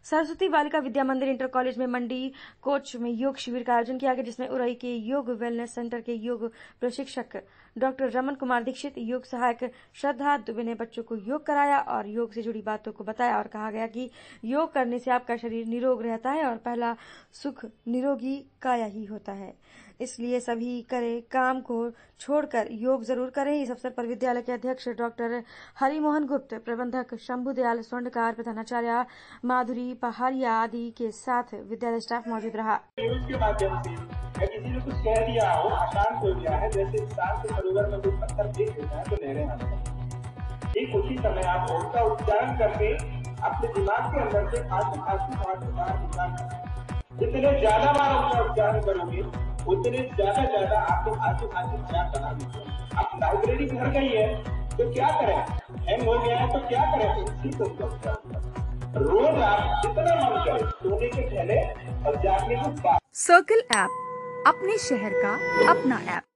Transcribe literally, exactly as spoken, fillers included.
सरस्वती बालिका विद्या मंदिर inter college में मंडी कोच में योग शिविर का आयोजन किया गया, जिसमें उरई के योग वेलनेस सेंटर के योग प्रशिक्षक डॉक्टर रमन कुमार दीक्षित, योग सहायक श्रद्धा दुबे ने बच्चों को योग कराया और योग से जुड़ी बातों को बताया और कहा गया कि योग करने से आपका शरीर निरोग रहता है और पहला सुख निरोगी काया ही होता है। इसलिए सभी करें, काम को छोड़कर योग जरूर करें। इस अवसर पर विद्यालय के अध्यक्ष डॉक्टर हरिमोहन गुप्त, प्रबंधक शंभु दयाल स्वर्णकार, प्रधानाचार्य माधुरी पहाड़िया आदि के साथ विद्यालय स्टाफ मौजूद रहा। न्यूज के माध्यम से या किसी ने कुछ कह दिया हो, अशांत हो गया है, जैसे शांत सरोवर में कोई पत्थर फेंक देता है तो लहरें आती हैं। ठीक उसी समय आप ओम का उच्चारण करके अपने दिमाग के अंदर से आंसू आंसू आंसू आंसू जितने ज्यादा बार ओम का उच्चारण करोगे उतने ज्यादा ज्यादा आपको आंसू आंसू ज्ञान बना देंगे। आप लाइब्रेरी भर गई है तो क्या करें, हैंग हो गया है तो क्या करें, इसी को रोज आप जितना मन करे सोने के पहले और जागने के बाद। सर्कल ऐप, अपने शहर का अपना ऐप।